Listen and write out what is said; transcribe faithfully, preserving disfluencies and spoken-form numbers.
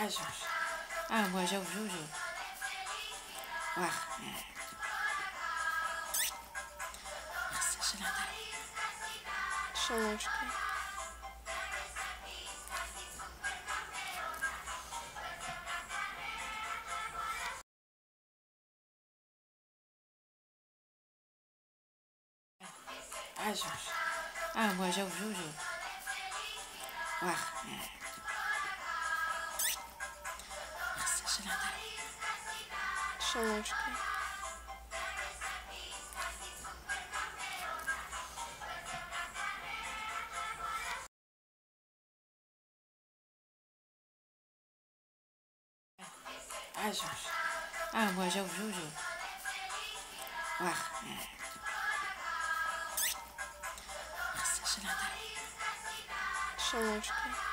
Ah, Jorge. Ah, moi, j'avoue, j'avoue. Ouais. Książki. Ah, Jorge. Ah, moi, j'avoue, j'avoue. Ouais. Książki. Ah, Jorge. Ah, moi, j'avoue, j'avoue. Ouais. Książki.